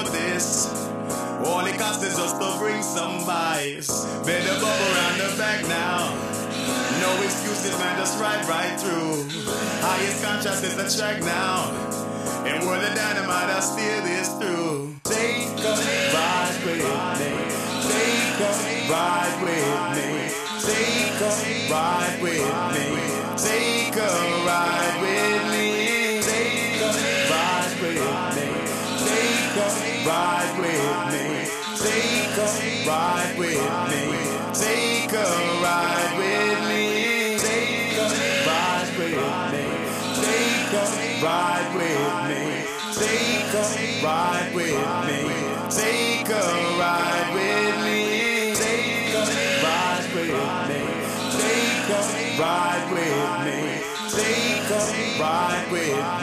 this. All it costs is just to bring some vibes. Better bubble around the back now. No excuses, man, just right through. Highest contrast is the track now. And we're the dynamite, I'll steer this through. Take a ride with me. Take a ride with me. Take a ride with me. Take a ride with me. Take a ride with me. Take a ride with me. Take a ride with me. Take a ride with me. Take a ride with me. Take a ride with me. Take a ride with me. Take a ride with me. Take a ride with me. Take a ride with me. Take a ride with me.